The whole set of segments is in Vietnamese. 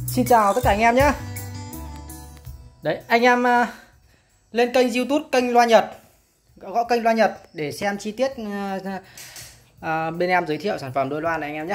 Xin chào tất cả anh em nhé. Đấy, anh em lên kênh YouTube kênh Loa Nhật, gõ kênh Loa Nhật để xem chi tiết bên em giới thiệu sản phẩm đôi loa này anh em nhé.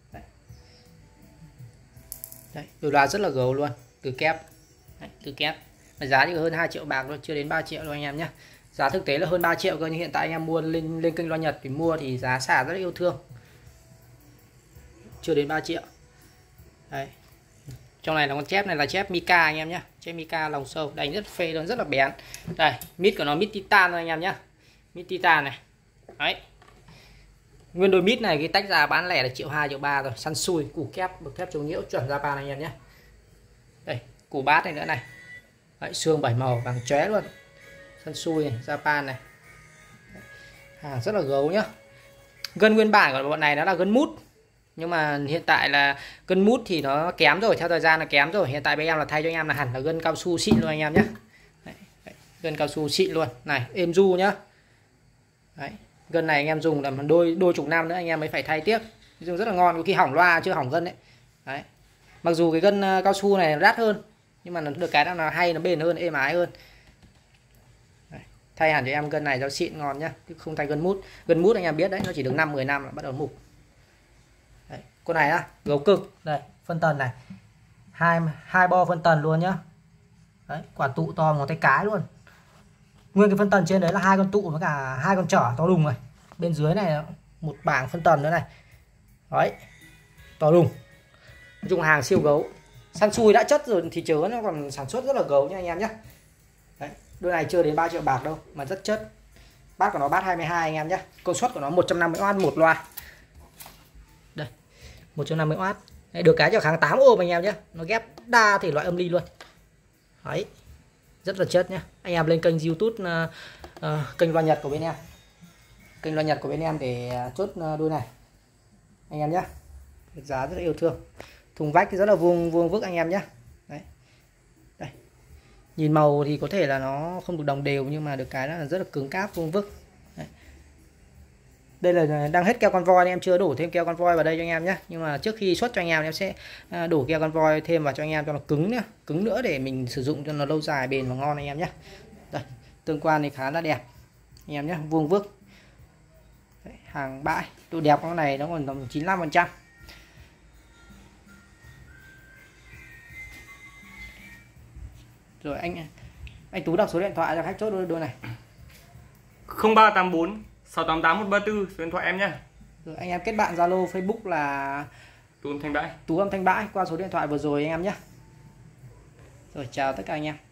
Đấy, đôi loa rất là gấu luôn, từ kép. Đấy, từ kép. Mà giá thì hơn 2 triệu bạc thôi, chưa đến 3 triệu đâu anh em nhé. Giá thực tế là hơn 3 triệu cơ, nhưng hiện tại anh em mua lên kênh Loa Nhật thì mua thì giá xả rất là yêu thương. Chưa đến 3 triệu. Đấy. Trong này là con chép này là chép mica anh em nhé, chép mica lòng sâu, đánh rất phê luôn, rất là bén. Đây, mít của nó mít titan thôi anh em nhé, mít titan này. Đấy, nguyên đôi mít này cái tách ra bán lẻ là 1.2 1.3 rồi, săn xui, củ kép bậc thép chống nhiễu chuẩn Japan anh em nhé. Đây, củ bát này nữa này. Đấy, xương 7 màu vàng chóe luôn, săn xui này, Japan này. Hàng rất là gấu nhá. Gân nguyên bản của bọn này nó là gân mút, nhưng mà hiện tại là gân mút thì nó kém rồi, theo thời gian là kém rồi. Hiện tại bên em là thay cho anh em là hẳn là gân cao su xịn luôn anh em nhé. Gân cao su xịn luôn này, êm du nhá. Đấy, gân này anh em dùng là đôi chục năm nữa anh em mới phải thay tiếp, dùng rất là ngon, có khi hỏng loa chưa hỏng gân đấy. Đấy, mặc dù cái gân cao su này đắt hơn, nhưng mà nó được cái là hay, nó bền hơn, êm ái hơn. Đấy, thay hẳn cho em gân này cho xịn ngon nhá, chứ không thay gân mút. Gân mút anh em biết đấy, nó chỉ được 5-10 năm là bắt đầu mục. Đấy, con này á, gấu cực. Đây, phân tần này, hai bo phân tần luôn nhá. Đấy, quả tụ to ngón tay cái luôn. Nguyên cái phân tần trên đấy là 2 con tụ với cả 2 con trở to đùng này. Bên dưới này một bảng phân tần nữa này. Đấy, to đùng. Nói chung hàng siêu gấu. Săn xui đã chất rồi thì chớ nó còn sản xuất rất là gấu nha anh em nhé. Đấy, đôi này chưa đến 3 triệu bạc đâu mà rất chất. Bát của nó bát 22 anh em nhé. Công suất của nó 150W một loa. 150W. Đấy, được cái cho kháng 8 ôm anh em nhé. Nó ghép đa thể loại âm ly luôn. Đấy, rất là chất nhé. Anh em lên kênh YouTube kênh Loa Nhật của bên em, kênh Loa Nhật của bên em để chốt đôi này anh em nhé. Giá rất là yêu thương. Thùng vách thì rất là vuông vức anh em nhé. Đấy. Đây, nhìn màu thì có thể là nó không được đồng đều, nhưng mà được cái là rất là cứng cáp, vuông vức. Đấy. Đây là đang hết keo con voi, em chưa đổ thêm keo con voi vào đây cho anh em nhé. Nhưng mà trước khi xuất cho anh em sẽ đổ keo con voi thêm vào cho anh em cho nó cứng nữa để mình sử dụng cho nó lâu dài, bền và ngon anh em nhé. Đây, tương quan thì khá là đẹp anh em nhé, vuông vức. Đấy, hàng bãi, độ đẹp con này nó còn tầm 95%. Rồi anh Tú đọc số điện thoại cho khách chốt đôi này. 0384 688 134 số điện thoại em nhé. Rồi anh em kết bạn Zalo, Facebook là Tú Âm Thanh Bãi. Tú Âm Thanh Bãi qua số điện thoại vừa rồi anh em nhé. Rồi chào tất cả anh em.